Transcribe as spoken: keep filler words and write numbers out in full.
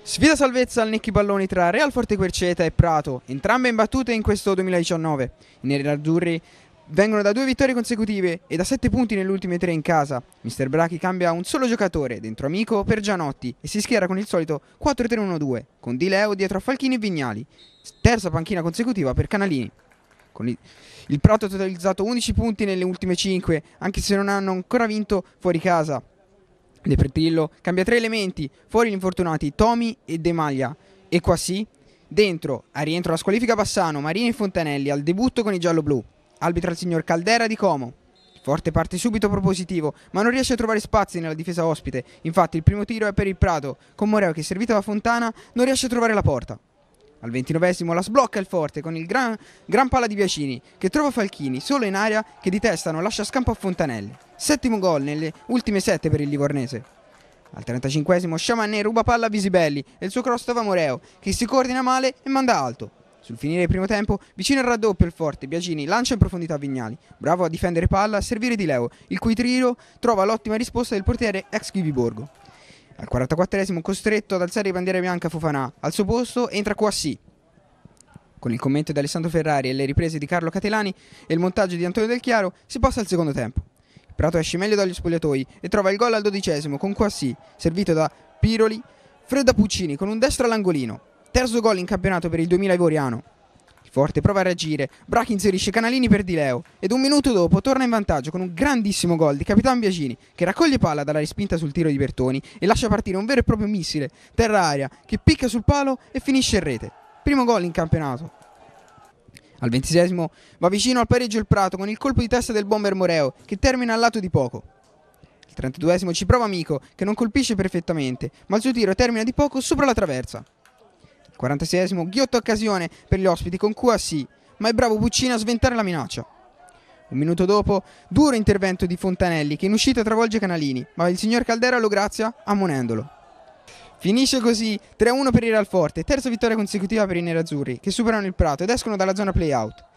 Sfida salvezza al Necchi Palloni tra Real Forte Querceta e Prato, entrambe imbattute in questo duemiladiciannove. I nerazzurri vengono da due vittorie consecutive e da sette punti nelle ultime tre in casa. mister Brachi cambia un solo giocatore, dentro Amico per Gianotti, e si schiera con il solito quattro tre uno due, con Di Leo dietro a Falchini e Vignali. Terza panchina consecutiva per Canalini. Con il, il Prato ha totalizzato undici punti nelle ultime cinque, anche se non hanno ancora vinto fuori casa. De Prettillo cambia tre elementi, fuori gli infortunati Tomi e De Maglia, e qua sì, dentro, a rientro la squalifica Bassano, Marini e Fontanelli, al debutto con i giallo-blu. Arbitra il signor Caldera di Como. Il Forte parte subito propositivo, ma non riesce a trovare spazi nella difesa ospite. Infatti il primo tiro è per il Prato, con Moreo che, servito da Fontana, non riesce a trovare la porta. Al ventinovesimo la sblocca il Forte con il gran, gran palla di Biacini, che trova Falchini solo in aria, che di testa non lascia scampo a Fontanelli. Settimo gol nelle ultime sette per il livornese. Al trentacinquesimo Sciamanè ruba palla a Visibelli e il suo cross trova Moreo, che si coordina male e manda alto. Sul finire del primo tempo, vicino al raddoppio il Forte, Biagini lancia in profondità Vignali, bravo a difendere palla, a servire Di Leo, il cui tiro trova l'ottima risposta del portiere ex Chiviborgo. Al quarantaquattresimo costretto ad alzare bandiera bianca Fofanà, al suo posto entra Kouassi. Con il commento di Alessandro Ferrari e le riprese di Carlo Catelani e il montaggio di Antonio Del Chiaro si passa al secondo tempo. Il Prato esce meglio dagli spogliatoi e trova il gol al dodicesimo con Kouassi, servito da Piroli, Fredda Puccini con un destro all'angolino. Terzo gol in campionato per il duemila ivoriano. Il Forte prova a reagire, Brachi inserisce Canalini per Di Leo ed un minuto dopo torna in vantaggio con un grandissimo gol di Capitan Biagini, che raccoglie palla dalla respinta sul tiro di Bertoni e lascia partire un vero e proprio missile terra-aria che picca sul palo e finisce in rete. Primo gol in campionato. Al ventiseiesimo va vicino al pareggio il Prato con il colpo di testa del bomber Moreo, che termina al lato di poco. Il trentaduesimo ci prova Amico, che non colpisce perfettamente, ma il suo tiro termina di poco sopra la traversa. quarantaseiesimo ghiotta occasione per gli ospiti con Kouassi, ma è bravo Puccini a sventare la minaccia. Un minuto dopo, duro intervento di Fontanelli che in uscita travolge Canalini, ma il signor Caldera lo grazia ammonendolo. Finisce così tre a uno per il Real Forte, terza vittoria consecutiva per i nerazzurri che superano il Prato ed escono dalla zona play-out.